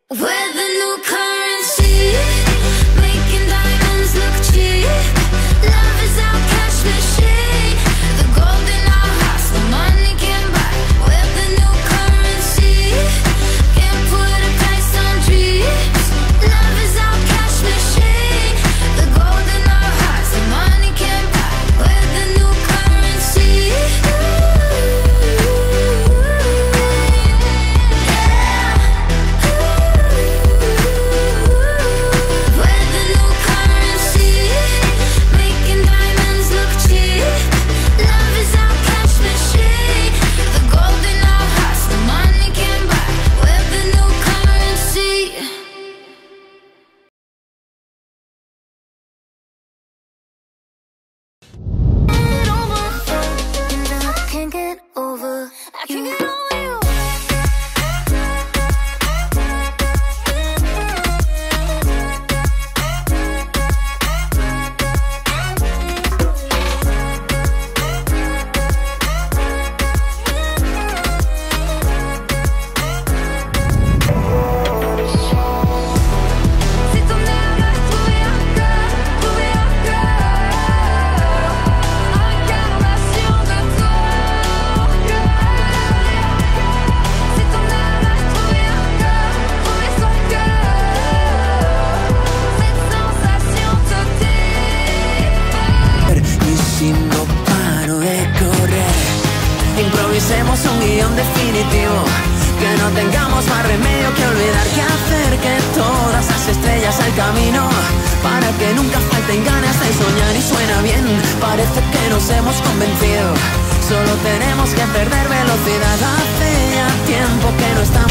We're the new currency, making diamonds look cheap. Love is our cash machine, the gold in our hearts, the money can buy. We're the new currency, can't put a price on dreams. Love is our cash machine, the gold in our hearts, the money can buy. We're the new currency. Improvisemos un guión definitivo, que no tengamos más remedio que olvidar que acerque todas las estrellas al camino, para que nunca falten ganas de soñar. Y suena bien, parece que nos hemos convencido, solo tenemos que perder velocidad. Hace ya tiempo que no estamos.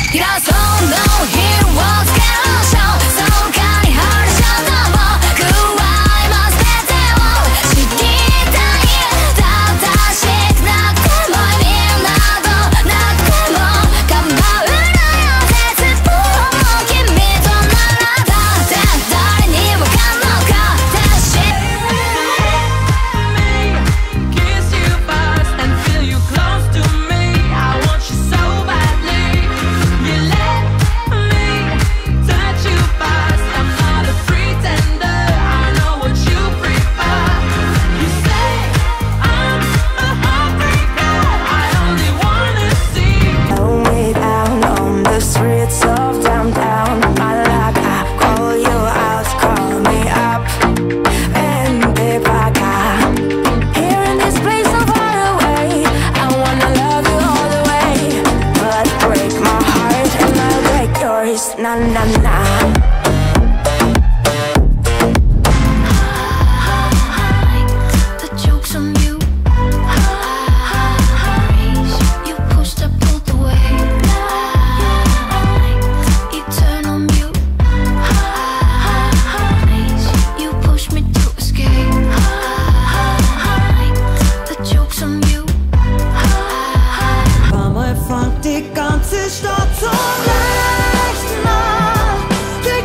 Na na na. The joke's on you. You pushed, I pulled away. Eternal mute. You pushed me to escape. The joke's on you. Vamos ifrån till ganze Stadt zum Rechten.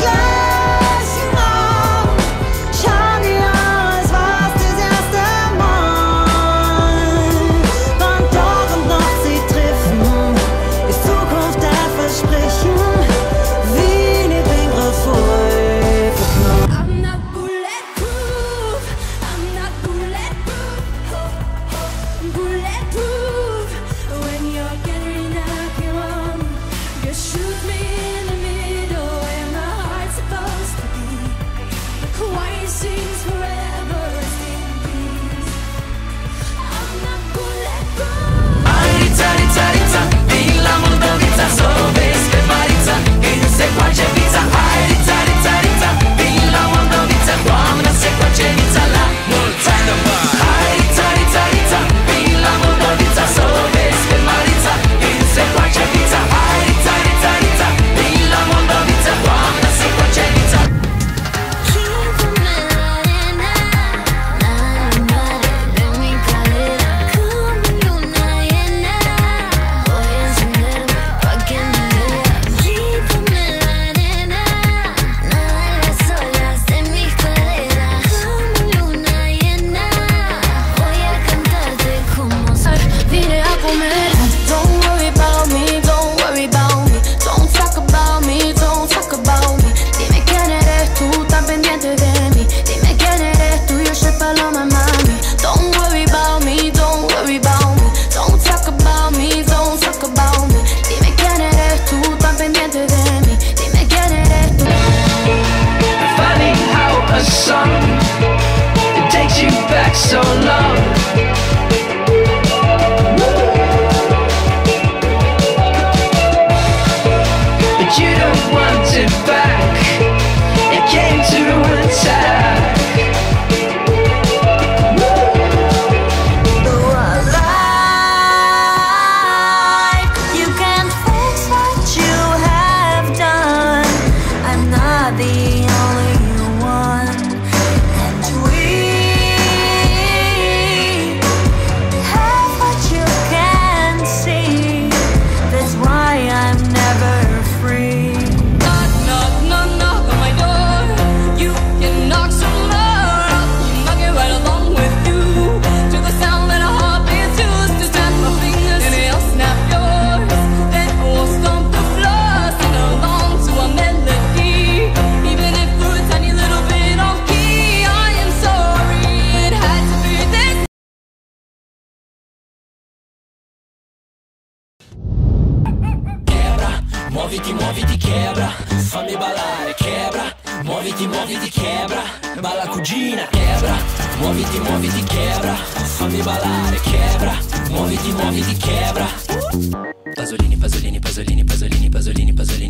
muoviti, muoviti, quebra, fammi ballare, quebra, muoviti, muoviti, quebra, balla cugina, quebra, muoviti, muoviti, quebra, fammi ballare, quebra, muoviti, muoviti, quebra. Pasolini, pasolini, pasolini, pasolini, pasolini, pasolini.